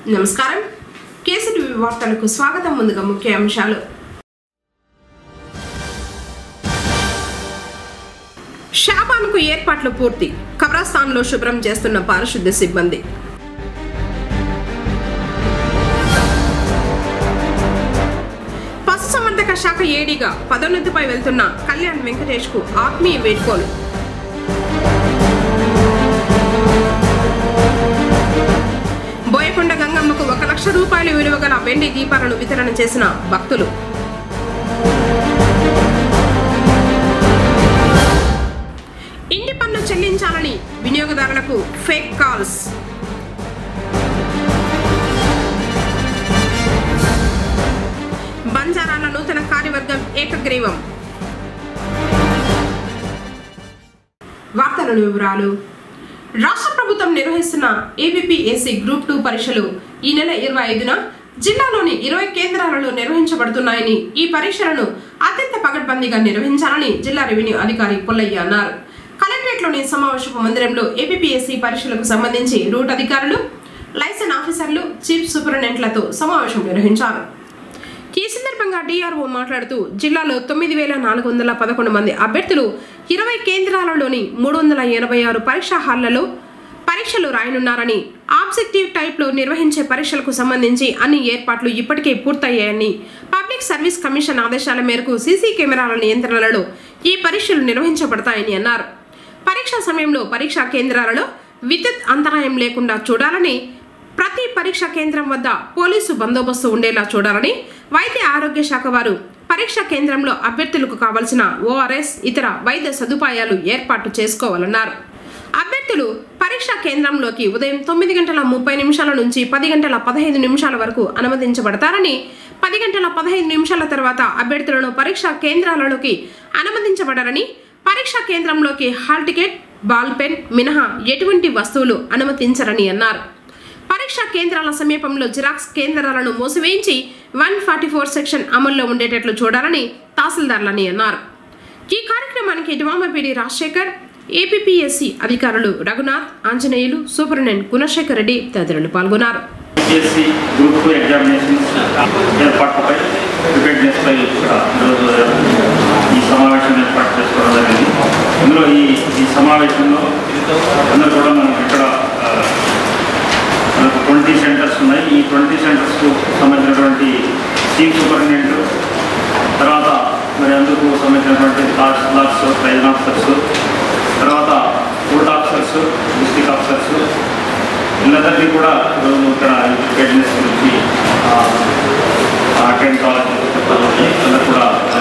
నమస్కారం కేసీటీవీ వార్తలకు స్వాగతం. ముందుగా ముఖ్య అంశాలు. షాబాన్కు ఏర్పాట్లు పూర్తి. కబ్రస్థాన్లో శుభ్రం చేస్తున్న పారిశుద్ధ్య సిబ్బంది. పశుసంవర్ధక శాఖ ఏడీగా పదోన్నతిపై వెళ్తున్న కళ్యాణ్ వెంకటేష్ కు ఆత్మీయ వేడుకోలు. బోయకొండ గంగమ్మకు 1 లక్ష రూపాయల విలువ గల వెండి దీపాలను వితరణ చేసిన భక్తులు. ఇంటి పన్ను చెల్లించాలని వినియోగదారులకు ఫేక్ కాల్స్. బంజారాల నూతన కార్యవర్గం ఏకగ్రీవం. వార్తల వివరాలు. రాష్ట్ర ప్రభుత్వం నిర్వహిస్తున్న ఏపీపీఎస్సీ గ్రూప్ 2 పరీక్షలు ఈ నెల 25న జిల్లాలోని 20 కేంద్రాలలో నిర్వహించబడుతున్నాయని, ఈ పరీక్షలను అత్యంత పకడ్బందీగా నిర్వహించాలని జిల్లా రెవెన్యూ అధికారి పుల్లయ్య అన్నారు. కలెక్టరేట్లోని సమావేశపు మందిరంలో ఏపీపీఎస్సీ పరీక్షలకు సంబంధించి రూట్ అధికారులు, లైసెన్స్ ఆఫీసర్లు, చీఫ్ సూపరింటెండెంట్లతో సమావేశం నిర్వహించారు. ఈ సందర్భంగా డిఆర్ఓ మాట్లాడుతూ జిల్లాలో 9411 మంది అభ్యర్థులు 20 కేంద్రాలలోని 386 పరీక్షా హాళ్లలో పరీక్షలు రాయనున్నారని, ఆబ్జెక్టివ్ టైప్ లో నిర్వహించే పరీక్షలకు సంబంధించి అన్ని ఏర్పాట్లు ఇప్పటికే పూర్తయ్యాయని, పబ్లిక్ సర్వీస్ కమిషన్ ఆదేశాల మేరకు సీసీ కెమెరాల నియంత్రణలలో ఈ పరీక్షలు నిర్వహించబడతాయని అన్నారు. పరీక్షా సమయంలో పరీక్షా కేంద్రాలలో విద్యుత్ అంతరాయం లేకుండా చూడాలని, ప్రతి పరీక్షా కేంద్రం వద్ద పోలీసు బందోబస్తు ఉండేలా చూడాలని, వైద్య ఆరోగ్య శాఖ వారు పరీక్షా కేంద్రంలో అభ్యర్థులకు కావలసిన ఓఆర్ఎస్, ఇతర వైద్య సదుపాయాలు ఏర్పాటు చేసుకోవాలన్నారు. అభ్యర్థులు పరీక్షా కేంద్రంలోకి ఉదయం 9:30 నుంచి 10:15 వరకు అనుమతించబడతారని, 10:15 తర్వాత అభ్యర్థులను పరీక్షా కేంద్రాలలోకి అనుమతించబడరని, పరీక్షా కేంద్రంలోకి హాల్ టికెట్, బాల్ పెన్ మినహా ఎటువంటి వస్తువులు అనుమతించరని అన్నారు. పరీక్షా కేంద్రాల సమీపంలో జిరాక్స్ కేంద్రాలను మూసివేయించి 144 సెక్షన్ అమల్లో ఉండేటట్లు చూడాలని తహసీల్దార్లని అన్నారు. ఈ కార్యక్రమానికి డివామపీడి రాజశేఖర్, ఏపీపీఎస్సీ అధికారులు రఘునాథ్, ఆంజనేయులు, సూపరింటెండెంట్ గుణశేఖర్ రెడ్డి తదితరులు పాల్గొన్నారు. ఈ సమావేశంలో అందరూ కూడా మనం ఇక్కడ 20 సెంటర్స్ ఉన్నాయి. ఈ 20 సెంటర్స్కు సంబంధించినటువంటి చీఫ్ సూపరింటెండెంట్, తర్వాత మరి అందుకు సంబంధించినటువంటి క్లాస్ ట్రైన్ ఆఫీసర్స్, తర్వాత రూట్ ఆఫీసర్స్, డిస్ట్రిక్ట్ ఆఫీసర్స్, వీళ్ళందరినీ కూడా ఇక్కడ గైడెన్స్ గురించి అటెండ్ కావాలని చెప్పాలని అందరూ కూడా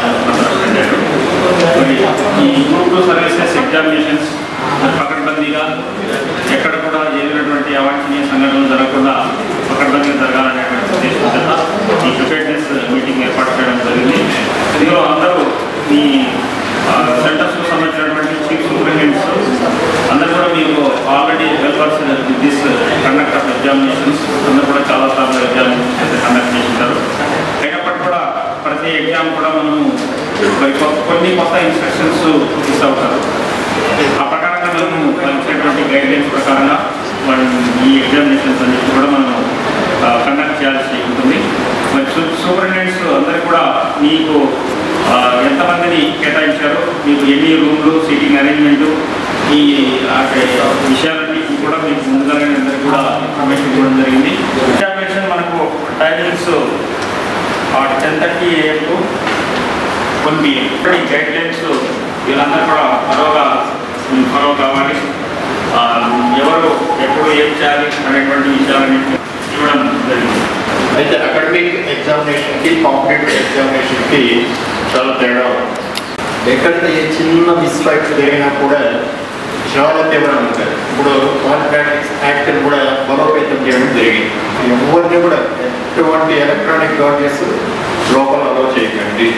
మరి ఈ గ్రూప్ 2 సర్వీసెస్ ఎగ్జామినేషన్స్ పకడ్బందీగా ఎక్కడ కూడా జరిగినటువంటి అవాంఛనీయ సంఘటనలు జరగకుండా పకడ్బందీగా జరగాలనేటువంటి ఉద్దేశం చేత ఈ ప్రిపేర్నెస్ మీటింగ్ ఏర్పాటు చేయడం జరిగింది. ఇందులో అందరూ ఈ సెంటర్స్కు సంబంధించినటువంటి చీఫ్ సూపరింటెండెంట్స్ అందరూ కూడా మీకు already well versed this conduct of examinations అందరూ కూడా చాలాసార్లు ఎగ్జామినేషన్స్ కండక్ట్ చేసింటారు. అయినప్పటికీ కూడా ప్రతి ఎగ్జామ్ కూడా మనము కొన్ని కొత్త ఇన్స్ట్రక్షన్స్ ఇస్తూ ఉంటారు. ఆ ప్రకారంగా మేము ఇచ్చినటువంటి గైడ్లైన్స్ ప్రకారంగా మనం ఈ ఎగ్జామినేషన్స్ అన్నిటి కూడా మనం కండక్ట్ చేయాల్సి ఉంటుంది. మరి సూపరింటెండెంట్స్ అందరూ కూడా మీకు ఎంతమందిని కేటాయించారు, మీకు ఎన్ని రూమ్లు, సీటింగ్ అరేంజ్మెంటు, ఈ విషయాలన్నీ కూడా మీకు ముందుగానే అందరికీ కూడా ఇన్ఫర్మేషన్ ఇవ్వడం జరిగింది. ఎగ్జామినేషన్ మనకు టైమింగ్స్ 10:30 AM to 1 PM. ఈ గైడ్లైన్స్ వీళ్ళందరూ కూడా ఫాలో కావాలి. ఎవరు ఎప్పుడు ఏం చేయాలి అనేటువంటి విషయాలని ఇవ్వడం జరిగింది. అయితే అకాడమిక్ ఎగ్జామినేషన్కి కాంపిటేటివ్ ఎగ్జామినేషన్కి చాలా తేడా. ఎక్కడ ఏ చిన్న మిస్టేక్స్ జరిగినా కూడా చాలా తీవ్రంగా ఉంటాయి. ఇప్పుడు కాంట్రాక్ట్ యాక్ట్ని కూడా బలోపేతం చేయడం జరిగింది. ఎవరిని కూడా ఎటువంటి ఎలక్ట్రానిక్ గాడ్జెట్స్ లోపల అలౌ చేయకండి.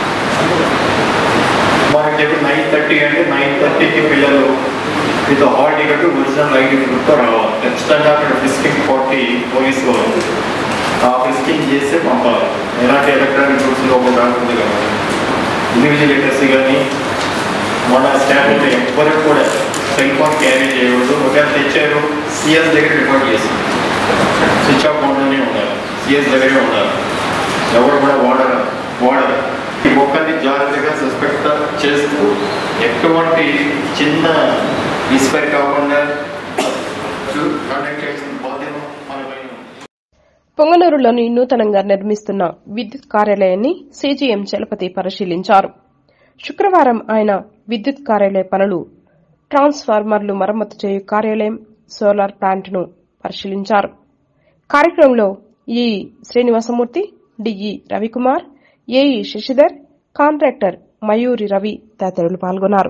మనకి 9:30 అంటే 9:30కి పిల్లలు with hall ticket, original ID ప్రూఫ్తో రావాలి. ఖచ్చితంగా అక్కడ ఫ్రిస్కింగ్ 40 పోలీసు వాళ్ళు ఆ ఫ్రిస్కింగ్ చేస్తే పంపాలి. ఎలాంటి ఎలక్ట్రానిక్ రూల్స్ లోపల రాకుండా కావాలి. ఇన్విజిలేటర్స్ కానీ మన స్టాఫ్ ఎవరికి కూడా సెల్ ఫోన్ క్యారీ చేయకూడదు. ఒకవేళ తెచ్చారు సిఎస్ దగ్గర రిపోర్ట్ చేసి స్విచ్ ఆఫ్ అవుతూనే ఉండాలి, సిఎస్ దగ్గరే ఉండాలి, ఎవరు కూడా వాడరు. ఈ మొక్కల్ని జాగ్రత్తగా సస్పెక్ట్ చేస్తూ ఎటువంటి చిన్న మిస్ఫైర్ కాకుండా కండక్ట్ చేసిన బాధ్యత మనపైన. పొంగనూరులోని నూతనంగా నిర్మిస్తున్న విద్యుత్ కార్యాలయాన్ని సీజీఎం చలపతి పరిశీలించారు. శుక్రవారం ఆయన విద్యుత్ కార్యాలయ పనులు, ట్రాన్స్ఫార్మర్లు మరమ్మతు చేయు కార్యాలయం, సోలార్ ప్లాంట్ను పరిశీలించారు. కార్యక్రమంలో ఈ Srinivasamurthy, DE Ravikumar, AE Sasidhar, contractor Mayuri Ravi తదితరులు పాల్గొన్నారు.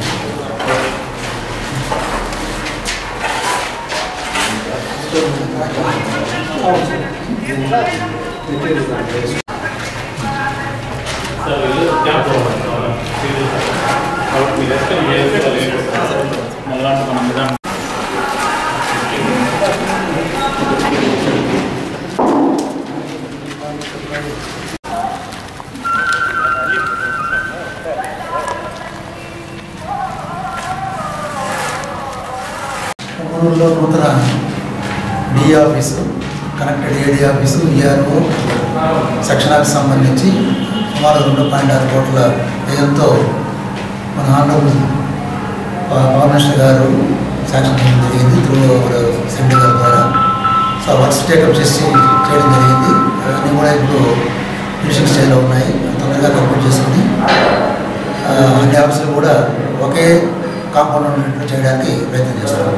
పొంగనూరులో నూతన DE office, connected AD office, ERO సెక్షన్కి సంబంధించి సుమారు 2.6 కోట్ల వ్యయంతో మన ఆనరబుల్ పవర్ మినిస్టర్ గారు శాంక్షన్ చేయడం జరిగింది త్రూ సెంటర్ గారి ద్వారా. సో వర్క్స్ టేకప్ చేయడం జరిగింది. అవన్నీ కూడా ఇప్పుడు ఫినిషింగ్ స్టేజ్లో ఉన్నాయి. తొందరగా కంప్లీట్ చేసుకుని అన్ని ఆఫీసులు కూడా ఒకే కాంపౌండ్ చేయడానికి ప్రయత్నం చేస్తున్నాం.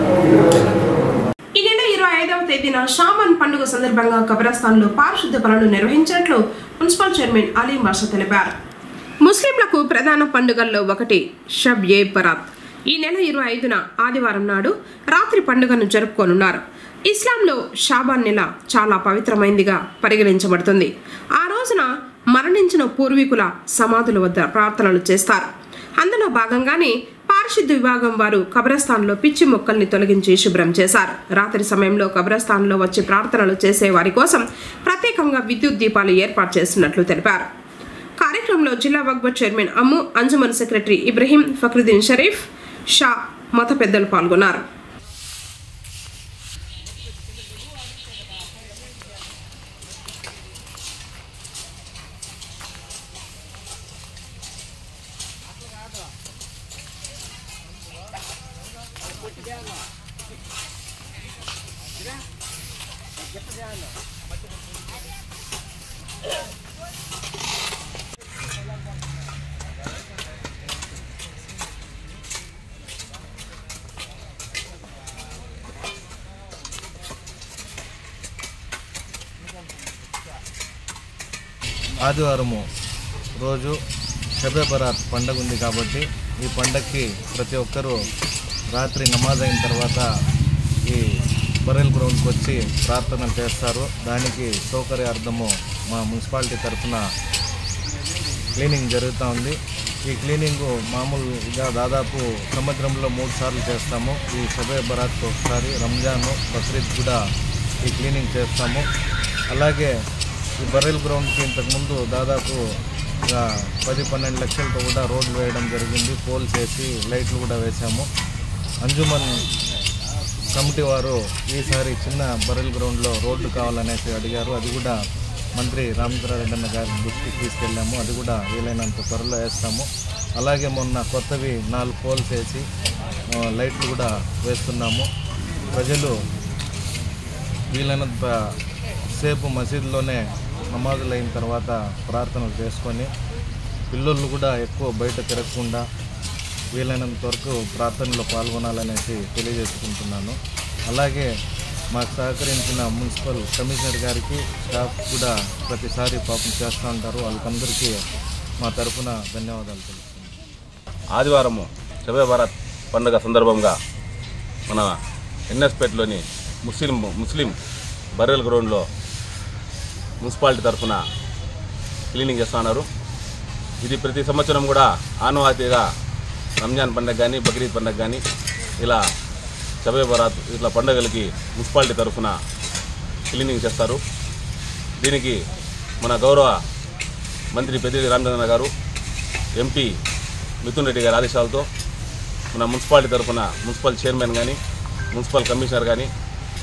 ఈ నెల 25వ తేదీన షాబాన్ పండుగ సందర్భంగా కబ్రస్థాన్లో పారిశుద్ధ్య పనులు నిర్వహించినట్లు మున్సిపల్ చైర్మన్ అలీ బాషా తెలిపారు. ముస్లింలకు ప్రధాన పండుగల్లో ఒకటి షబ్ ఏ బరాత్. ఈ నెల 25న ఆదివారం నాడు రాత్రి పండుగను జరుపుకోనున్నారు. ఇస్లాంలో షాబాన్ నెల చాలా పవిత్రమైందిగా పరిగణించబడుతుంది. ఆ రోజున మరణించిన పూర్వీకుల సమాధుల వద్ద ప్రార్థనలు చేస్తారు. అందులో భాగంగానే పారిశుద్ధ్య విభాగం వారు కబ్రస్థాన్లో పిచ్చి మొక్కల్ని తొలగించి శుభ్రం చేశారు. రాత్రి సమయంలో కబ్రస్థాన్లో వచ్చి ప్రార్థనలు చేసే వారి కోసం ప్రత్యేకంగా విద్యుత్ దీపాలు ఏర్పాటు చేస్తున్నట్లు తెలిపారు. కార్యక్రమంలో జిల్లా వక్ఫ్ చైర్మన్ అమ్ము, అంజుమన్ సెక్రటరీ ఇబ్రహీం, ఫక్రుద్దీన్ షరీఫ్, షా, మత పెద్దలు పాల్గొన్నారు. ఆదివారము రోజు షబే బరాత్ పండుగ ఉంది కాబట్టి ఈ పండగకి ప్రతి ఒక్కరూ రాత్రి నమాజ్ అయిన తర్వాత ఈ బరేల్ గ్రౌండ్కి వచ్చి ప్రార్థనలు చేస్తారు. దానికి సౌకర్యార్థము మా మున్సిపాలిటీ తరఫున క్లీనింగ్ జరుగుతూ ఉంది. ఈ క్లీనింగ్ మామూలుగా దాదాపు సంవత్సరంలో 3 సార్లు చేస్తాము. ఈ షబే బరాత్కి ఒకసారి, రంజాను, బక్రీద్ కూడా ఈ క్లీనింగ్ చేస్తాము. అలాగే ఈ బరేల్ గ్రౌండ్కి ఇంతకుముందు దాదాపు 10-12 లక్షలతో కూడా రోడ్లు వేయడం జరిగింది. పోల్స్ వేసి లైట్లు కూడా వేసాము. అంజుమన్ కమిటీ వారు ఈసారి చిన్న బరేల్ గ్రౌండ్లో రోడ్డు కావాలనేసి అడిగారు. అది కూడా మంత్రి రామచంద్రారెడ్డి అన్న గారి దృష్టికి తీసుకెళ్ళాము. అది కూడా వీలైనంత త్వరలో వేస్తాము. అలాగే మొన్న కొత్తవి 4 పోల్స్ వేసి లైట్లు కూడా వేస్తున్నాము. ప్రజలు వీలైనంత సేపు మసీదులోనే నమాజులు అయిన తర్వాత ప్రార్థనలు చేసుకొని, పిల్లలు కూడా ఎక్కువ బయట తిరగకుండా వీలైనంత వరకు ప్రార్థనలో పాల్గొనాలనేసి తెలియజేసుకుంటున్నాను. అలాగే మాకు సహకరించిన మున్సిపల్ కమిషనర్ గారికి, స్టాఫ్ కూడా ప్రతిసారి పాపం చేస్తూ ఉంటారు. వాళ్ళకందరికీ మా తరఫున ధన్యవాదాలు తెలుపుతున్నాను. ఆదివారము షబే బరాత్ పండుగ సందర్భంగా మన ఎన్ఎస్పేటలోని ముస్లిం బరేల్ గ్రౌండ్లో మున్సిపాలిటీ తరఫున క్లీనింగ్ చేస్తున్నారు. ఇది ప్రతి సంవత్సరం కూడా ఆనవాయితీగా రంజాన్ పండుగ కానీ, బక్రీద్ పండుగ కానీ, ఇలా షబే బరాత్ ఇట్లా పండుగలకి మున్సిపాలిటీ తరఫున క్లీనింగ్ చేస్తారు. దీనికి మన గౌరవ మంత్రి పెద్దిరెడ్డి రామచంద్రన్న గారు, ఎంపీ మిథున్ రెడ్డి గారి ఆదేశాలతో మన మున్సిపాలిటీ తరఫున మున్సిపల్ చైర్మన్ కానీ, మున్సిపల్ కమిషనర్ కానీ,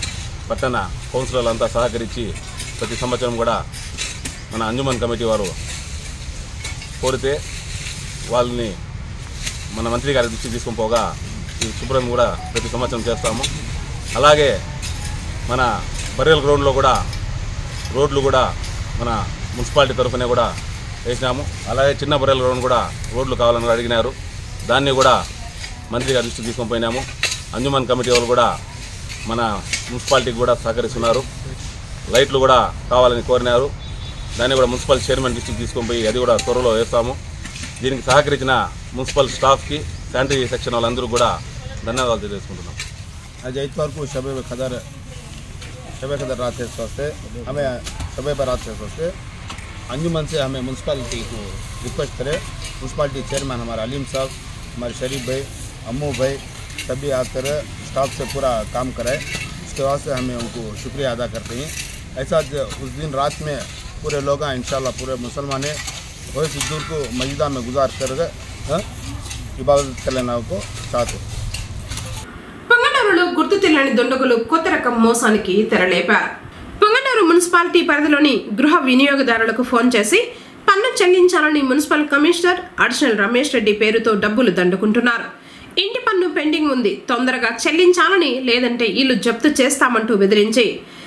పట్టణ కౌన్సిలర్లంతా సహకరించి ప్రతి సంవత్సరం కూడా మన అంజుమన్ కమిటీ వారు కోరితే వాళ్ళని మన మంత్రి గారి దృష్టికి తీసుకొని పోగా ఈ శుభ్రం కూడా ప్రతి సంవత్సరం చేస్తాము. అలాగే మన బరియల్ గ్రౌండ్లో కూడా రోడ్లు కూడా మన మున్సిపాలిటీ తరఫునే కూడా వేసినాము. అలాగే చిన్న బరియల్ గ్రౌండ్ కూడా రోడ్లు కావాలని అడిగినారు, దాన్ని కూడా మంత్రి గారి దృష్టికి తీసుకొని పోయినాము. అంజుమన్ కమిటీ వాళ్ళు కూడా మన మున్సిపాలిటీకి కూడా సహకరిస్తున్నారు. లైట్లు కూడా కావాలని కోరినారు, దాన్ని కూడా మున్సిపల్ చైర్మన్ దృష్టికి తీసుకొని పోయి అది కూడా త్వరలో వేస్తాము. దీనికి సహకరించిన మున్సిపల్ స్టాఫ్కి, శానిటరీ సెక్షన్ వాళ్ళందరూ కూడా ధన్యవాదాలు తెలియజేసుకుంటున్నాం. आज इतवार को शब खदर रात से सोचते हमें शब बारात से सोचते अंजुमन से हमें म्यूनसिपालिटी को रिक्वेस्ट करें, म्यूनसिपालिटी चेयरमैन हमारे अलीम साहब, हमारे शरीफ भाई, अम्मू भाई सभी आकर स्टाफ से पूरा काम कराए, उसके वास्ते हमें उनको शुक्रिया अदा करते हैं। ऐसा उस दिन रात में पूरे लोग इंशाल्लाह पूरे मुसलमान वही दूर को मस्जिदा में गुजार कर इबादत करना को चाहते। పొంగనూరులో గుర్తు తెలియని దొండగులు కొత్త రకం మోసానికి తెరలేపారు. పొంగనూరు మున్సిపాలిటీ పరిధిలోని గృహ వినియోగదారులకు ఫోన్ చేసి పన్ను చెల్లించాలని municipal commissioner additional Ramesh Reddy పేరుతో డబ్బులు దండుకుంటున్నారు. ఇంటి పన్ను పెండింగ్ ఉంది, తొందరగా చెల్లించాలని, లేదంటే ఇల్లు జప్తు చేస్తామంటూ బెదిరించి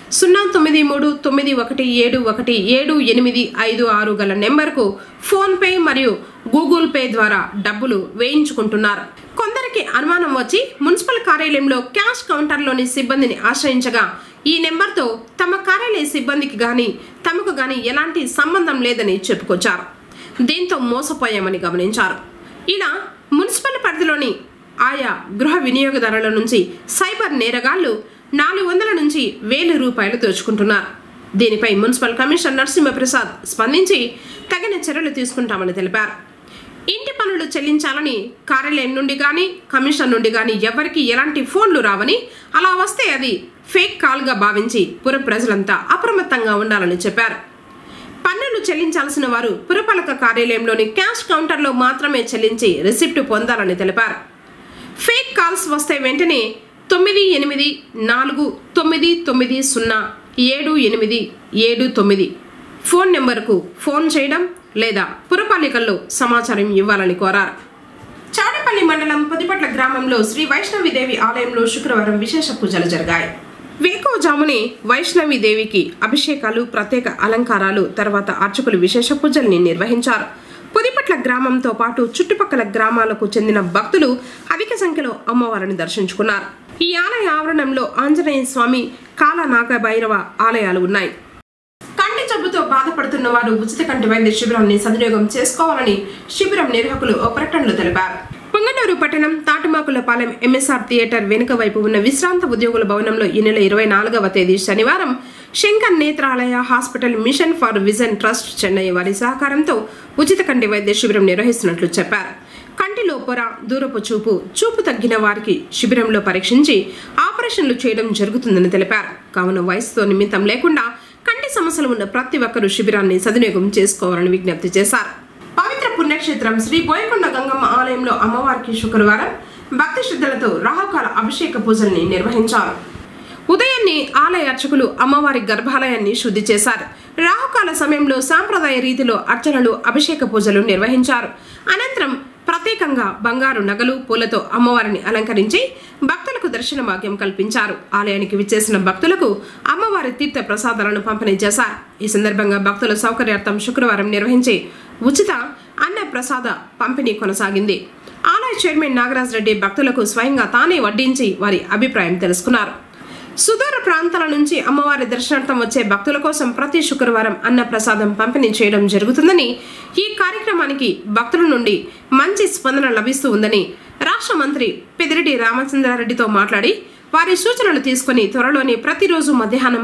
09337177856 గల నెంబర్కు ఫోన్ పే మరియు గూగుల్ పే ద్వారా డబ్బులు వేయించుకుంటున్నారు. కొందరికి అనుమానం వచ్చి మున్సిపల్ కార్యాలయంలో క్యాష్ కౌంటర్లోని సిబ్బందిని ఆశ్రయించగా ఈ నెంబర్తో తమ కార్యాలయ సిబ్బందికి గాని తమకు గాని ఎలాంటి సంబంధం లేదని చెప్పుకొచ్చారు. దీంతో మోసపోయామని గమనించారు. ఇలా మున్సిపల్ పరిధిలోని ఆయా గృహ వినియోగదారుల నుంచి సైబర్ నేరగాళ్లు 400 నుంచి 1000 రూపాయలు దోచుకుంటున్నారు. దీనిపై మున్సిపల్ కమిషనర్ నరసింహప్రసాద్ స్పందించి తగిన చర్యలు తీసుకుంటామని తెలిపారు. ఇంటి పన్నులు చెల్లించాలని కార్యాలయం నుండి కానీ కమిషనర్ నుండి కానీ ఎవరికి ఎలాంటి ఫోన్లు రావని, అలా వస్తే అది ఫేక్ కాల్గా భావించి పుర ప్రజలంతా అప్రమత్తంగా ఉండాలని చెప్పారు. పన్నులు చెల్లించాల్సిన వారు పురపాలక కార్యాలయంలోని క్యాష్ కౌంటర్లో మాత్రమే చెల్లించి రిసిప్ట్ పొందాలని తెలిపారు. ఫేక్ కాల్స్ వస్తే వెంటనే 9849907879 ఫోన్ నెంబర్కు ఫోన్ చేయడం లేదా పురపాలికల్లో సమాచారం ఇవ్వాలని కోరారు. చాడపల్లి మండలం పొదిపట్ల గ్రామంలో శ్రీ వైష్ణవిదేవి ఆలయంలో శుక్రవారం విశేష పూజలు జరిగాయి. వేకువజామునే వైష్ణవిదేవికి అభిషేకాలు, ప్రత్యేక అలంకారాలు, తర్వాత అర్చకులు విశేష పూజల్ని నిర్వహించారు. పొదిపట్ల గ్రామంతో పాటు చుట్టుపక్కల గ్రామాలకు చెందిన భక్తులు అధిక సంఖ్యలో అమ్మవారిని దర్శించుకున్నారు. ఈ ఆలయ ఆవరణంలో ఆంజనేయ స్వామి, కాలనాగభైరవ ఆలయాలు ఉన్నాయి. కంటి జబ్బుతో బాధపడుతున్న వారు ఉచిత కంటి వైద్య శిబిరాన్ని సద్వినియోగం చేసుకోవాలని శిబిరం నిర్వాహకులు ఓ ప్రకటనలో తెలిపారు. పొంగనూరు పట్టణం తాటిమాకులపాలెం ఎంఎస్ఆర్ థియేటర్ వెనుక వైపు ఉన్న విశ్రాంత ఉద్యోగుల భవనంలో ఈ నెల 24వ తేదీ శనివారం Shankar Nethralaya hospital mission for vision trust Chennai వారి సహకారంతో ఉచిత కంటి వైద్య శిబిరం నిర్వహిస్తున్నట్లు చెప్పారు. కంటిలో పొర, దూరపు చూపు తగ్గిన వారికి శిబిరంలో పరీక్షించి ఆపరేషన్లు చేయడం జరుగుతుందని తెలిపారు. కావున వయసుతో నిమిత్తం లేకుండా కంటి సమస్యలు ఉన్న ప్రతి ఒక్కరూ శిబిరాన్ని సద్వినియోగం చేసుకోవాలని విజ్ఞప్తి చేశారు. పవిత్ర పుణ్యక్షేత్రం శ్రీ బోయకొండ గంగమ్మ ఆలయంలో అమ్మవారికి శుక్రవారం భక్తి శ్రద్ధలతో రాహుకాల అభిషేక పూజల్ని నిర్వహించారు. ఉదయాన్నే ఆలయ అర్చకులు అమ్మవారి గర్భాలయాన్ని శుద్ధి చేశారు. రాహుకాల సమయంలో సాంప్రదాయ రీతిలో అర్చనలు, అభిషేక పూజలు నిర్వహించారు. అనంతరం ప్రత్యేకంగా బంగారు నగలు, పూలతో అమ్మవారిని అలంకరించి భక్తులకు దర్శన భాగ్యం కల్పించారు. ఆలయానికి విచ్చేసిన భక్తులకు అమ్మవారి తీర్థ ప్రసాదాలను పంపిణీ చేశారు. ఈ సందర్భంగా భక్తుల సౌకర్యార్థం శుక్రవారం నిర్వహించే ఉచిత అన్న ప్రసాద పంపిణీ కొనసాగింది. ఆలయ చైర్మన్ నాగరాజ్ రెడ్డి భక్తులకు స్వయంగా తానే వడ్డించి వారి అభిప్రాయం తెలుసుకున్నారు. సుదూర ప్రాంతాల నుంచి అమ్మవారి దర్శనార్థం వచ్చే భక్తుల కోసం ప్రతి శుక్రవారం అన్న ప్రసాదం పంపిణీ చేయడం జరుగుతుందని, ఈ కార్యక్రమానికి భక్తుల నుండి మంచి స్పందన లభిస్తూ ఉందని రాష్ట్ర మంత్రి పెద్దిరెడ్డి రామచంద్రారెడ్డితో మాట్లాడి వారి సూచనలు తీసుకుని త్వరలోనే ప్రతిరోజు మధ్యాహ్నం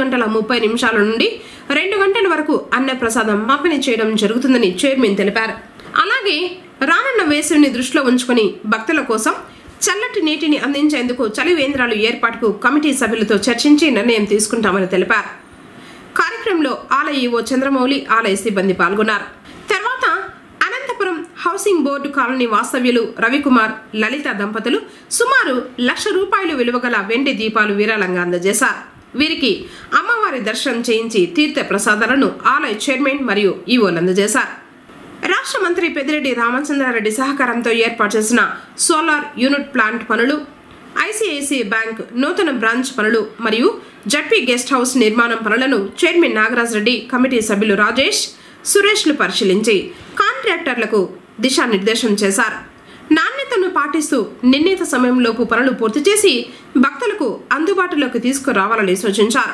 12:30 నుండి 2 గంటల వరకు అన్న ప్రసాదం పంపిణీ చేయడం జరుగుతుందని చైర్మన్ తెలిపారు. అలాగే రానున్న వేసవిని దృష్టిలో ఉంచుకుని భక్తుల కోసం చల్లటి నీటిని అందించేందుకు చలివేంద్రాలు ఏర్పాటుకు కమిటీ సభ్యులతో చర్చించి నిర్ణయం తీసుకుంటామని తెలిపారు. కార్యక్రమంలో ఆలయ ఈవో చంద్రమౌళి, ఆలయ సిబ్బంది పాల్గొన్నారు. తర్వాత అనంతపురం హౌసింగ్ బోర్డు కాలనీ వాస్తవ్యులు రవికుమార్, లలిత దంపతులు సుమారు 1,00,000 రూపాయలు విలువగల వెండి దీపాలు విరాళంగా అందజేశారు. వీరికి అమ్మవారి దర్శనం చేయించి తీర్థ ప్రసాదాలను ఆలయ చైర్మన్ మరియు ఈవోలు అందజేశారు. రాష్ట్ర మంత్రి పెద్దిరెడ్డి రామచంద్రారెడ్డి సహకారంతో ఏర్పాటు చేసిన సోలార్ యూనిట్ ప్లాంట్ పనులు, ఐసిఐసిఐ బ్యాంక్ నూతన బ్రాంచ్ పనులు మరియు జడ్పీ గెస్ట్ హౌస్ నిర్మాణం పనులను చైర్మన్ నాగరాజ్ రెడ్డి, కమిటీ సభ్యులు రాజేష్, సురేష్లు పరిశీలించి కాంట్రాక్టర్లకు దిశానిర్దేశం చేశారు. నాణ్యతను పాటిస్తూ నిర్ణీత సమయంలోపు పనులు పూర్తి చేసి భక్తులకు అందుబాటులోకి తీసుకురావాలని సూచించారు.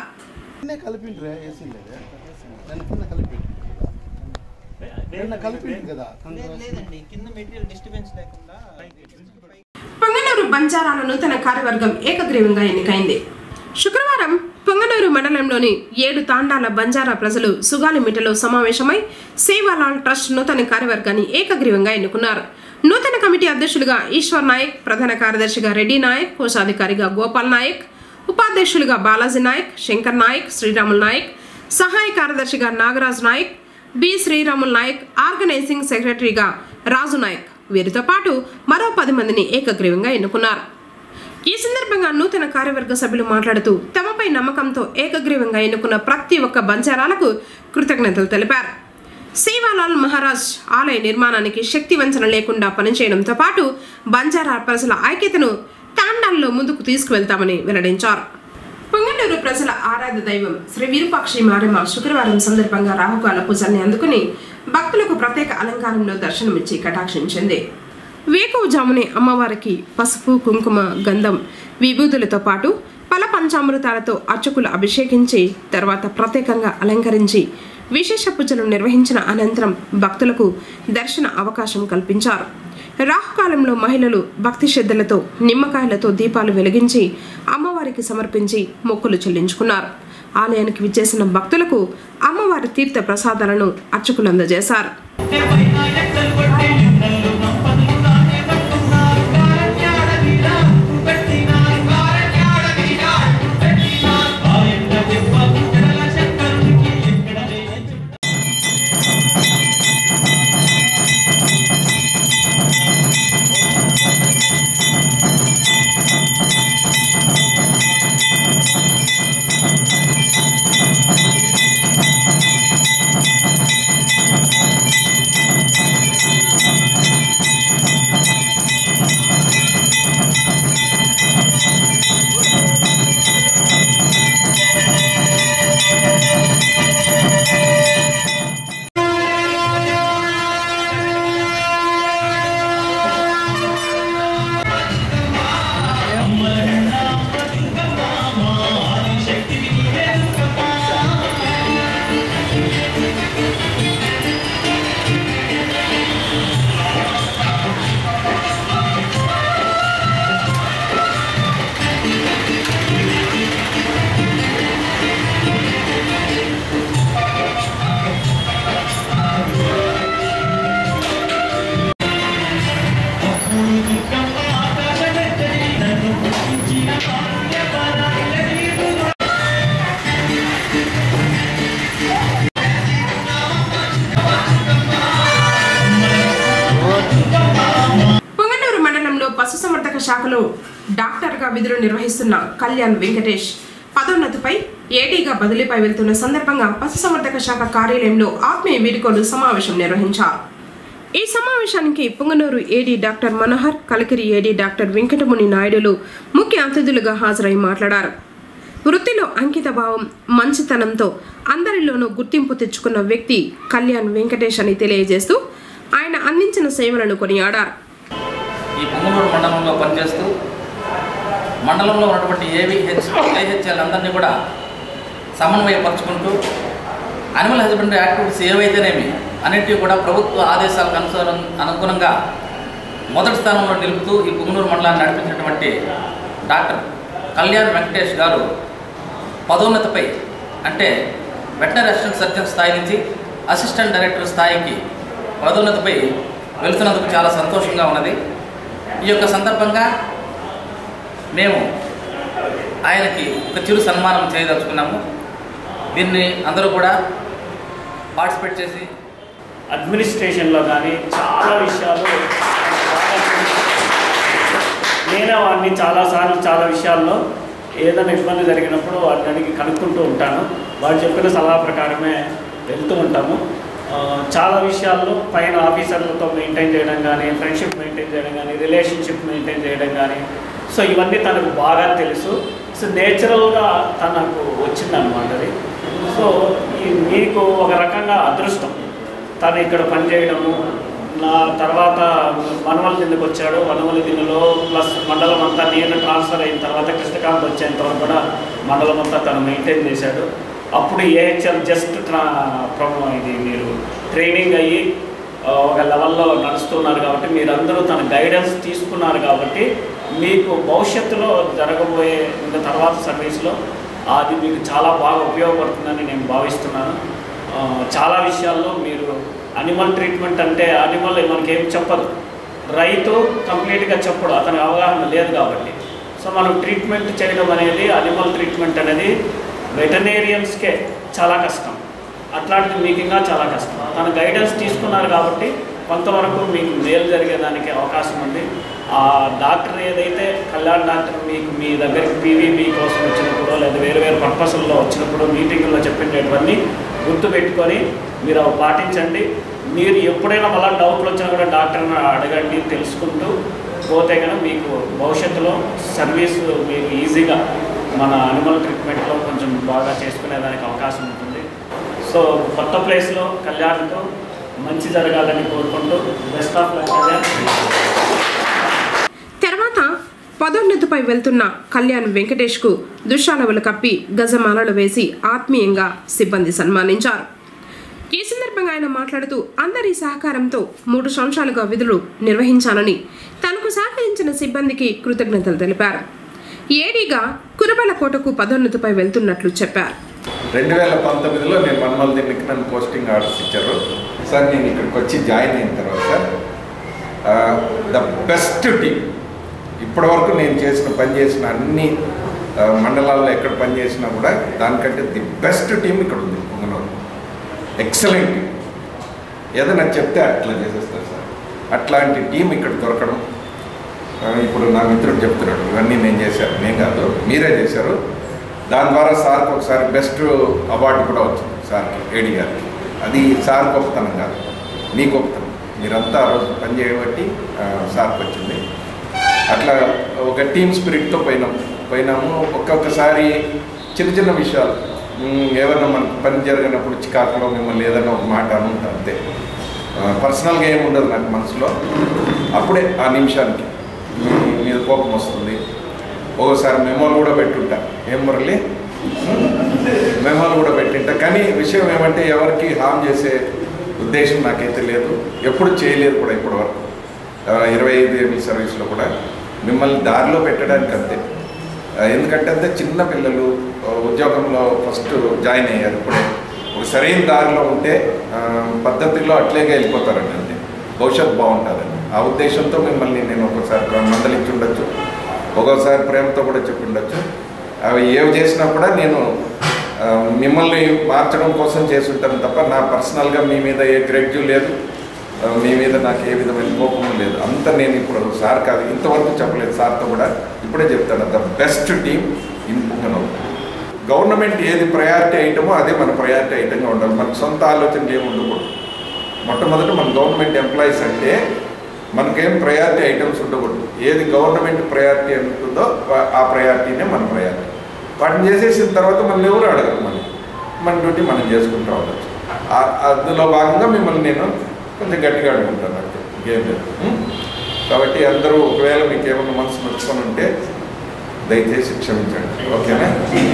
పొంగనూరు బంజారాల నూతన కార్యవర్గం ఏకగ్రీవంగా ఎన్నికైంది. శుక్రవారం పొంగనూరు మండలంలోని 7 తాండాల బంజారా ప్రజలు సుగాలిమిట్టలో సమావేశమై సేవాలాల్ ట్రస్ట్ నూతన కార్యవర్గాన్ని ఏకగ్రీవంగా ఎన్నుకున్నారు. నూతన కమిటీ అధ్యక్షులుగా ఈశ్వర్ నాయక్, ప్రధాన కార్యదర్శిగా రెడ్డి నాయక్, కోశాధికారిగా గోపాల్ నాయక్, ఉపాధ్యక్షులుగా బాలాజీ నాయక్, శంకర్ నాయక్, శ్రీరాముల్ నాయక్, సహాయ కార్యదర్శిగా నాగరాజ్ నాయక్, బి శ్రీరాముల్ నాయక్, ఆర్గనైజింగ్ సెక్రటరీగా రాజు నాయక్, వీరితో పాటు మరో 10 మందిని ఏకగ్రీవంగా ఎన్నుకున్నారు. ఈ సందర్భంగా నూతన కార్యవర్గ సభ్యులు మాట్లాడుతూ తమపై నమ్మకంతో ఏకగ్రీవంగా ఎన్నుకున్న ప్రతి ఒక్క బంజారాలకు కృతజ్ఞతలు తెలిపారు. సేవాలాల్ మహారాజ్ ఆలయ నిర్మాణానికి శక్తి వంచన లేకుండా పనిచేయడంతో పాటు బంజారా ప్రజల ఐక్యతను తాండాల్లో ముందుకు తీసుకువెళ్తామని వెల్లడించారు. పొంగనూరు ప్రజల ఆరాధ్య దైవం శ్రీ విరూపాక్షి మారెమ్మ శుక్రవారం సందర్భంగా రాహుకాల పూజల్ని అందుకుని భక్తులకు ప్రత్యేక అలంకారంలో దర్శనమిచ్చి కటాక్షించింది. వేకువజామునే అమ్మవారికి పసుపు, కుంకుమ, గంధం, విభూతులతో పాటు పల పంచామృతాలతో అర్చకులు అభిషేకించి తర్వాత ప్రత్యేకంగా అలంకరించి విశేష పూజలు నిర్వహించిన అనంతరం భక్తులకు దర్శన అవకాశం కల్పించారు. రాహుకాలంలో మహిళలు భక్తి శ్రద్ధలతో నిమ్మకాయలతో దీపాలు వెలిగించి అమ్మవారికి సమర్పించి మొక్కులు చెల్లించుకున్నారు. ఆలయానికి విచ్చేసిన భక్తులకు అమ్మవారి తీర్థ ప్రసాదాలను అర్చకులు అందజేశారు. పశుసంవర్ధక శాఖలో డాక్టర్గా విధులు నిర్వహిస్తున్న కళ్యాణ్ వెంకటేష్ పదోన్నతిపై ఏడీగా బదిలీపై వెళ్తున్న సందర్భంగా పశుసంవర్ధక శాఖ కార్యాలయంలో ఆత్మీయ వీడ్కోలు సమావేశం నిర్వహించారు. ఈ సమావేశానికి Punganur AD doctor Manohar, Kalikiri AD doctor Venkatamuni నాయుడులు ముఖ్య అతిథులుగా హాజరై మాట్లాడారు. వృత్తిలో అంకితభావం, మంచితనంతో అందరిలోనూ గుర్తింపు తెచ్చుకున్న వ్యక్తి కళ్యాణ్ వెంకటేష్ అని తెలియజేస్తూ ఆయన అందించిన సేవలను కొనియాడారు. ఈ పొంగనూరు మండలంలో పనిచేస్తూ మండలంలో ఉన్నటువంటి ఏహెచ్ఎల్ అందరినీ కూడా సమన్వయపరుచుకుంటూ అనిమల్ హస్బెండరీ యాక్టివిటీస్ ఏవైతేనేమి అన్నింటినీ కూడా ప్రభుత్వ ఆదేశాలకు అనుగుణంగా మొదటి స్థానంలో నిలుపుతూ ఈ పొంగనూరు మండలాన్ని నడిపించినటువంటి డాక్టర్ కళ్యాణ్ వెంకటేష్ గారు పదోన్నతిపై అంటే వెటనరీ అసిస్టెంట్ సర్జన్ స్థాయి నుంచి అసిస్టెంట్ డైరెక్టర్ స్థాయికి పదోన్నతిపై వెళ్తున్నందుకు చాలా సంతోషంగా ఉన్నది. ఈ యొక్క సందర్భంగా మేము ఆయనకి ఒక చిరు సన్మానం చేయదలుచుకున్నాము. దీన్ని అందరూ కూడా పార్టిసిపేట్ చేసి అడ్మినిస్ట్రేషన్లో కానీ చాలా విషయాలు నేను వాడిని చాలాసార్లు చాలా విషయాల్లో ఏదైనా ఇబ్బంది జరిగినప్పుడు వాళ్ళని అడిగి కనుక్కుంటూ ఉంటాను. వాళ్ళు చెప్పిన సలహా ప్రకారమే వెళ్తూ ఉంటాము. చాలా విషయాల్లో పైన ఆఫీసర్లతో మెయింటైన్ చేయడం కానీ, ఫ్రెండ్షిప్ మెయింటైన్ చేయడం కానీ, రిలేషన్షిప్ మెయింటైన్ చేయడం కానీ, సో ఇవన్నీ తనకు బాగా తెలుసు. సో నేచురల్గా తనకు వచ్చిందనమాట అది. సో మీకు ఒక రకంగా అదృష్టం తను ఇక్కడ పనిచేయడము. నా తర్వాత వనవల్లి దిన్నకు వచ్చాడు. వనవల్లి దిన్నలో ప్లస్ మండలం అంతా నేను ట్రాన్స్ఫర్ అయిన తర్వాత కృష్ణకాంత్ వచ్చేంత వరకు కూడా మండలం అంతా తను మెయింటైన్ చేశాడు. అప్పుడు ఏహెచ్ఎల్ జస్ట్ ఇది మీరు ట్రైనింగ్ అయ్యి ఒక లెవెల్లో నడుస్తున్నారు కాబట్టి మీరందరూ తన గైడెన్స్ తీసుకున్నారు కాబట్టి మీకు భవిష్యత్తులో జరగబోయే తర్వాత సర్వీస్లో అది మీకు చాలా బాగా ఉపయోగపడుతుందని నేను భావిస్తున్నాను. చాలా విషయాల్లో మీరు అనిమల్ ట్రీట్మెంట్ అంటే అనిమల్ మనకేం చెప్పదు, రైతు కంప్లీట్గా చెప్పడు, అతనికి అవగాహన లేదు కాబట్టి. సో మనం ట్రీట్మెంట్ చేయడం అనేది అనిమల్ ట్రీట్మెంట్ అనేది వెటర్నేరియన్స్కే చాలా కష్టం, అట్లాంటిది మీకు ఇంకా చాలా కష్టం. తన గైడెన్స్ తీసుకున్నారు కాబట్టి కొంతవరకు మీకు మేలు జరిగేదానికి అవకాశం ఉంది. ఆ డాక్టర్ ఏదైతే కళ్యాణ్ డాక్టర్ మీకు మీ దగ్గరికి పీవీబీ కోసం వచ్చినప్పుడు లేదా వేరు వేరు పర్పస్ల్లో వచ్చినప్పుడు మీటింగుల్లో చెప్పినవన్నీ గుర్తుపెట్టుకొని మీరు అవి పాటించండి. మీరు ఎప్పుడైనా మళ్ళీ డౌట్లు వచ్చినా కూడా డాక్టర్ని అడగండి, తెలుసుకుంటూ పోతే కనుక మీకు భవిష్యత్తులో సర్వీసు మీకు ఈజీగా మన అనిమల్ ట్రీట్మెంట్లో కొంచెం బాగా చేసుకునేదానికి అవకాశం ఉంటుంది. సో కొత్త ప్లేస్లో కళ్యాణ్తో మంచి జరగాలని కోరుకుంటూ బెస్ట్ ఆఫ్ లక్ కళ్యాణ్. తర్వాత పదోన్నతిపై వెళ్తున్న కళ్యాణ్ వెంకటేష్కు దుశ్శాలవులు కప్పి గజమాలలు వేసి ఆత్మీయంగా సిబ్బంది సన్మానించారు. ఈ సందర్భంగా ఆయన మాట్లాడుతూ అందరి సహకారంతో 3 సంవత్సరాలుగా విధులు నిర్వహించాలని, తనకు సహకరించిన సిబ్బందికి కృతజ్ఞతలు తెలిపారు. ఏడీగా కురబలకోటకు పదోన్నతిపై వెళ్తున్నట్లు చెప్పారు. 2019లో నేను వనమల్లి దిన్నకి నన్ను పోస్టింగ్ ఆర్డర్స్ ఇచ్చారు సార్. నేను ఇక్కడికి వచ్చి జాయిన్ అయిన తర్వాత ద బెస్ట్ టీమ్ ఇప్పటివరకు నేను పని చేసిన అన్ని మండలాల్లో ఎక్కడ పని చేసినా కూడా దానికంటే ది బెస్ట్ టీం ఇక్కడ ఉంది. Punganur excellent team. ఏదైనా చెప్తే అట్లా చేసేస్తారు సార్. అట్లాంటి టీం ఇక్కడ దొరకడం, ఇప్పుడు నా మిత్రుడు చెప్తున్నాడు ఇవన్నీ నేను చేశాను, నేను కాదు మీరే చేశారు. దాని ద్వారా సార్కి ఒకసారి బెస్ట్ అవార్డు కూడా వచ్చింది సార్కి, ఏడీ గారికి. అది సార్ గొప్పతనం కాదు, మీ గొప్పతనం. మీరంతా ఆ రోజు పని చేయబట్టి సార్కి వచ్చింది. అట్లా ఒక టీమ్ స్పిరిట్తో పోయినాము. ఒక్కొక్కసారి చిన్న చిన్న విషయాలు ఏమన్నా మనకు పని జరిగినప్పుడు చికాకులో మిమ్మల్ని ఏదైనా ఒక మాట అనుకుంటా అంతే, పర్సనల్గా ఏమి ఉండదు నాకు మనసులో. అప్పుడే ఆ నిమిషానికి మీద కోపం వస్తుంది. ఒకసారి మెమోలు కూడా పెట్టుంటా, ఏం మురళి మెమోలు కూడా పెట్టింటా. కానీ విషయం ఏమంటే ఎవరికి హామ్ చేసే ఉద్దేశం నాకైతే లేదు, ఎప్పుడు చేయలేదు కూడా ఇప్పటివరకు. 25 ఏళ్ళ సర్వీస్లో కూడా మిమ్మల్ని దారిలో పెట్టడానికి అంతే. ఎందుకంటే అంతే చిన్న పిల్లలు ఉద్యోగంలో ఫస్ట్ జాయిన్ అయ్యారు, ఇప్పుడే ఒక సరైన దారిలో ఉంటే పద్ధతిలో అట్లేగా వెళ్ళిపోతారండి, అంతే భవిష్యత్తు బాగుంటుందని. ఆ ఉద్దేశంతో మిమ్మల్ని నేను ఒకసారి మందలించి ఉండొచ్చు, ఒక్కోసారి ప్రేమతో కూడా చెప్పి ఉండొచ్చు. అవి ఏవి చేసినా కూడా నేను మిమ్మల్ని మార్చడం కోసం చేసి ఉంటాను తప్ప నా పర్సనల్గా మీ మీద ఏ గ్రెడ్జు లేదు, మీ మీద నాకు ఏ విధమైన కోపం లేదు. అంతా నేను ఇప్పుడు సార్ కాదు ఇంతవరకు చెప్పలేదు, సార్తో కూడా ఇప్పుడే చెప్తాను. The best team in Punganur. Government ఏది ప్రయారిటీ ఐటమో అదే మన ప్రయారిటీ ఐటంగా ఉండాలి. మనకు సొంత ఆలోచనలు ఏమి ఉండకూడదు. మొట్టమొదట మన గవర్నమెంట్ ఎంప్లాయీస్ అంటే మనకేం ప్రయారిటీ ఐటమ్స్ ఉండకూడదు. ఏది గవర్నమెంట్ ప్రయారిటీ ఉంటుందో ఆ ప్రయారిటీనే మన ప్రయారిటీ. వాటిని చేసేసిన తర్వాత మనం ఎవరు అడగరు, మన డ్యూటీ మనం చేసుకుంటూ ఉండొచ్చు. అందులో భాగంగా మిమ్మల్ని నేను కొంచెం గట్టిగా అడుగుంటాను, అంటే ఇంకేం లేదు. కాబట్టి అందరూ ఒకవేళ మీకు ఏమైనా మనసు నచ్చుకొని ఉంటే దయచేసి క్షమించండి, ఓకేనా?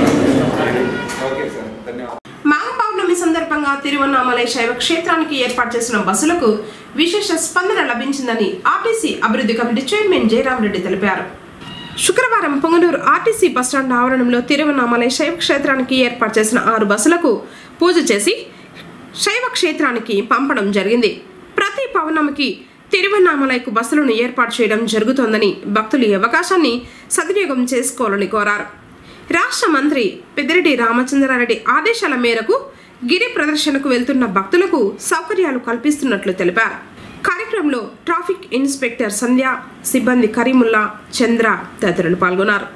ఓకే సార్, ధన్యవాదాలు. మాఘ పౌర్ణమి సందర్భంగా తిరువన్నామలై శైవ క్షేత్రానికి ఏర్పాటు చేసిన బస్సులకు విశేష స్పందన లభించిందని ఆర్టీసీ అభివృద్ధి కమిటీ చైర్మన్ జయరాం రెడ్డి తెలిపారు. శుక్రవారం పొంగనూరు ఆర్టీసీ బస్టాండ్ ఆవరణంలో తిరువన్నామలై శైవ క్షేత్రానికి ఏర్పాటు చేసిన 6 బస్సులకు పూజ చేసి శైవ క్షేత్రానికి పంపడం జరిగింది. ప్రతి పౌర్ణమికి తిరువన్నామలైకు బస్సులను ఏర్పాటు చేయడం జరుగుతోందని భక్తులు ఈ అవకాశాన్ని సద్వినియోగం చేసుకోవాలని కోరారు. రాష్ట్ర మంత్రి పెద్దిరెడ్డి రామచంద్రారెడ్డి ఆదేశాల మేరకు గిరి ప్రదర్శనకు వెళ్తున్న భక్తులకు సౌకర్యాలు కల్పిస్తున్నట్లు తెలిపారు. కార్యక్రమంలో ట్రాఫిక్ ఇన్స్పెక్టర్ సంధ్య, సిబ్బంది కరీముల్లా, చంద్ర తదితరులు పాల్గొన్నారు.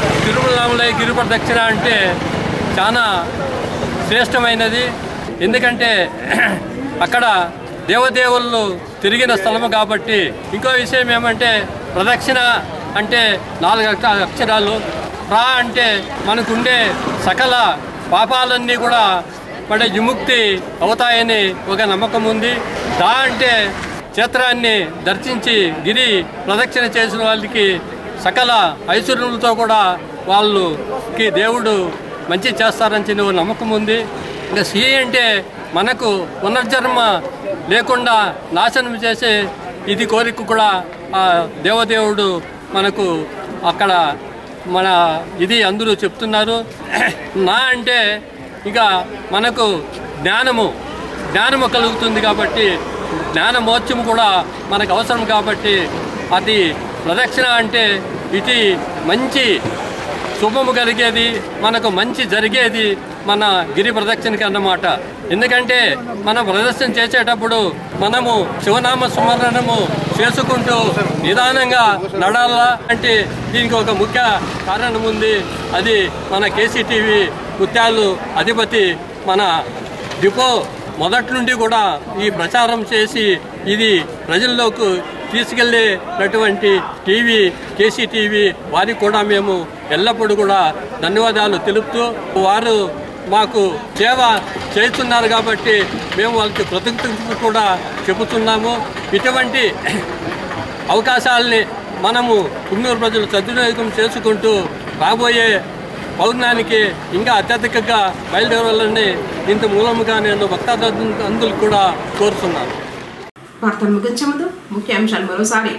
తిరుమలలో గిరి ప్రదక్షిణ అంటే చాలా శ్రేష్టమైనది. ఎందుకంటే అక్కడ దేవదేవుళ్ళు తిరిగిన స్థలము కాబట్టి. ఇంకో విషయం ఏమంటే ప్రదక్షిణ అంటే 4 అక్షరాలు. రా అంటే మనకుండే సకల పాపాలన్నీ కూడా మన విముక్తి అవుతాయని ఒక నమ్మకం ఉంది. దా అంటే క్షేత్రాన్ని దర్శించి గిరి ప్రదక్షిణ చేసిన వాళ్ళకి సకల ఐశ్వర్యములతో కూడా వాళ్ళకి దేవుడు మంచి చేస్తారని ఒక నమ్మకం ఉంది. ఇంకా సి అంటే మనకు పునర్జన్మ లేకుండా నాశనం చేసే ఇది కోరిక కూడా ఆ దేవదేవుడు మనకు అక్కడ మన ఇది అందరూ చెప్తున్నారు. నా అంటే ఇక మనకు జ్ఞానము కలుగుతుంది కాబట్టి జ్ఞానమోక్షము కూడా మనకు అవసరం కాబట్టి అది ప్రదక్షిణ అంటే ఇది మంచి శుభము కలిగేది, మనకు మంచి జరిగేది మన గిరి ప్రదక్షిణకి అన్నమాట. ఎందుకంటే మనం ప్రదర్శన చేసేటప్పుడు మనము శివనామ స్మరణము చేసుకుంటూ నిదానంగా నడాలా అంటే దీనికి ఒక ముఖ్య కారణం ఉంది. అది మన కేసీటీవీ ముత్యాలు అధిపతి మన డిపో మొదటి నుండి కూడా ఈ ప్రచారం చేసి ఇది ప్రజల్లోకి తీసుకెళ్లేటటువంటి టీవీ కేసీటీవీ వారికి కూడా మేము ఎల్లప్పుడూ కూడా ధన్యవాదాలు తెలుపుతూ వారు మాకు సేవ చేస్తున్నారు కాబట్టి మేము వాళ్ళకి కృతజ్ఞతలు కూడా చెబుతున్నాము. ఇటువంటి అవకాశాలని మనము పుంగనూరు ప్రజలు సద్వినియోగం చేసుకుంటూ రాబోయే పౌర్ణానికి ఇంకా అత్యధికంగా బయలుదేరాలని ఇంత మూలముగా నేను భక్తాదులకు కూడా కోరుతున్నాను. వార్తలు ముగించే ముందు ముఖ్యాంశాలు మరోసారి.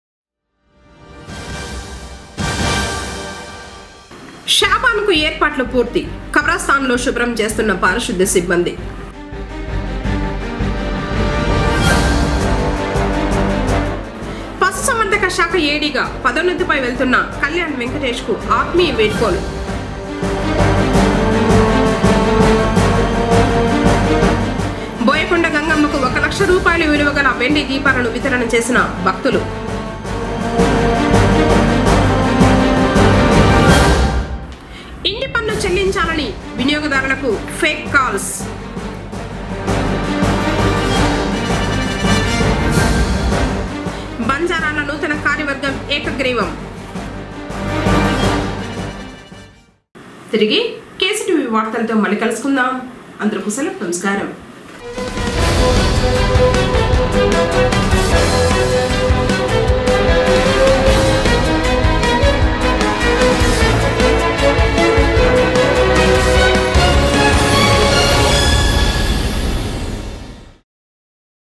షాబాన్కు ఏర్పాట్లు పూర్తి, కబ్రస్థాన్లో శుభ్రం చేస్తున్న పారిశుద్ధ్య సిబ్బంది. పశుసంవర్ధక శాఖ ఏడీగా పదోన్నతిపై వెళ్తున్న కళ్యాణ్ వెంకటేష్ కు ఆత్మీయ వేడుకోలు. బోయకొండ గంగమ్మకు 1 లక్ష రూపాయలు విలువ గల వెండి దీపాలను వితరణ చేసిన భక్తులు. ఇంటి పన్ను చెల్లించాలని వినియోగదారులకు ఫేక్ కాల్స్. బంజారాల నూతన కార్యవర్గం ఏకగ్రీవం. తిరిగి కేసీటీవీ వార్తలతో మళ్ళీ కలుసుకుందాం. అందరికీ సెలవు. నమస్కారం.